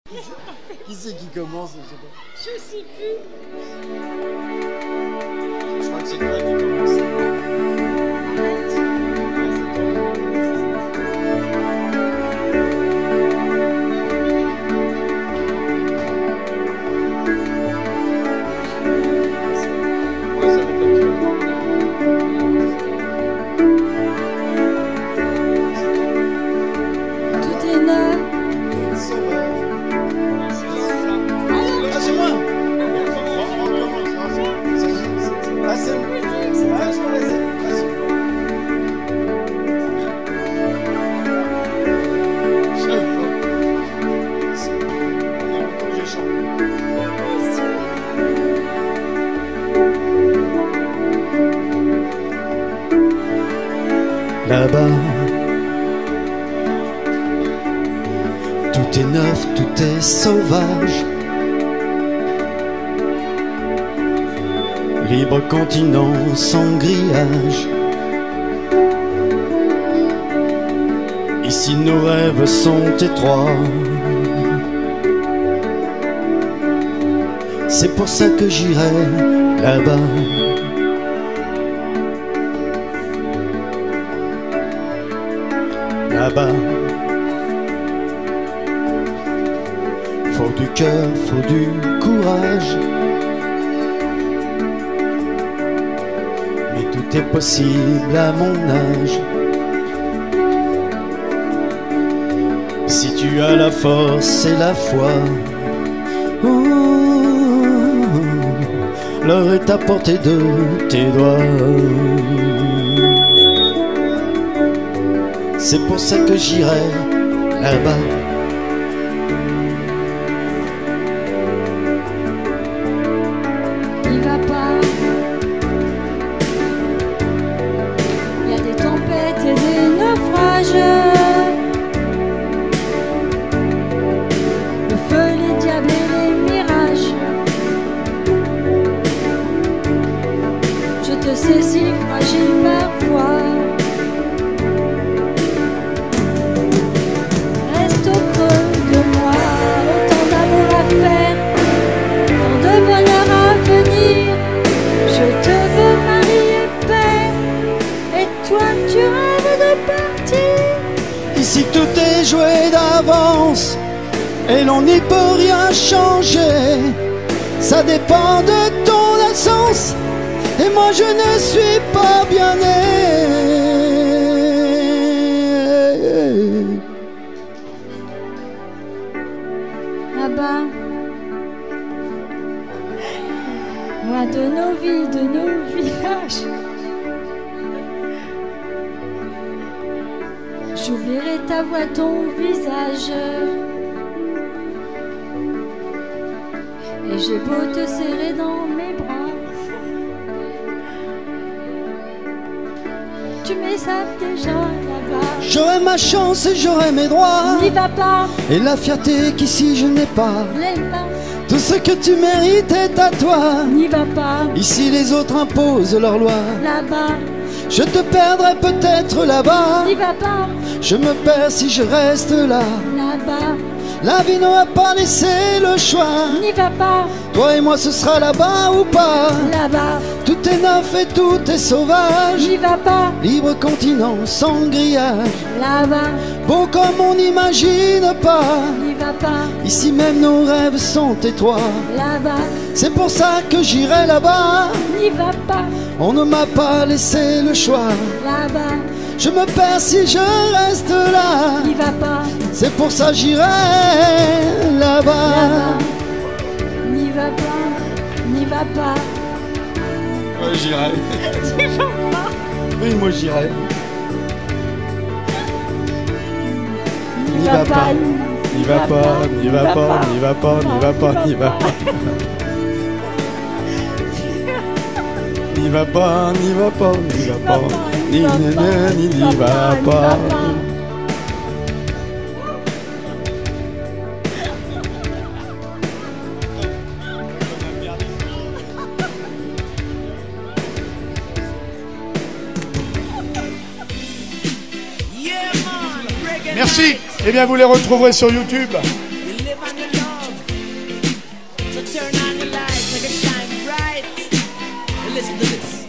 Qui c'est qui commence? Je sais plus. Je crois que c'est toi qui commence. Là-bas, tout est neuf, tout est sauvage. Libre continent sans grillage. Ici nos rêves sont étroits. C'est pour ça que j'irai là-bas. Là-bas, faut du cœur, faut du courage. Mais tout est possible à mon âge. Si tu as la force et la foi, l'heure est à portée de tes doigts. C'est pour ça que j'irai là-bas. Il va pas. Il y a des tempêtes et des naufrages. Le feu, les diables et les mirages. Je te sais si fragile parfois. Ici tout est joué d'avance et l'on n'y peut rien changer. Ça dépend de ton essence et moi je ne suis pas bien né. Là-bas, loin de nos vies, de nos villages, j'oublierai ta voix, ton visage. Et j'ai beau te serrer dans mes bras, tu m'échappes déjà là-bas. J'aurai ma chance et j'aurai mes droits. N'y va pas. Et la fierté qu'ici je n'ai pas. N'aime pas. Tout ce que tu mérites est à toi. N'y va pas. Ici les autres imposent leurs lois. Là-bas. Je te perdrai peut-être là-bas. N'y va pas. Je me perds si je reste là. Là-bas. La vie n'aura pas laissé le choix. N'y va pas. Toi et moi ce sera là-bas ou pas. Là-bas. Tout est neuf et tout est sauvage. N'y va pas. Libre continent sans grillage. Là-bas. Beau comme on n'imagine pas. N'y va pas. Ici même nos rêves sont étroits. Là-bas. C'est pour ça que j'irai là-bas. N'y va pas. On ne m'a pas laissé le choix. Là-bas. Je me perds si je reste là. N'y va pas. C'est pour ça j'irai là-bas. Là-bas. N'y va pas. N'y va pas. Ouais, j'irai. N'y va pas. Oui, moi j'irai. N'y va pas. N'y va pas, n'y va pas, n'y va pas, n'y va pas, n'y va pas. N'y va pas, n'y va pas, n'y va pas. N'y va pas. Merci. Eh bien, vous les retrouverez sur YouTube. turn on the lights, make it shine bright. And listen to this.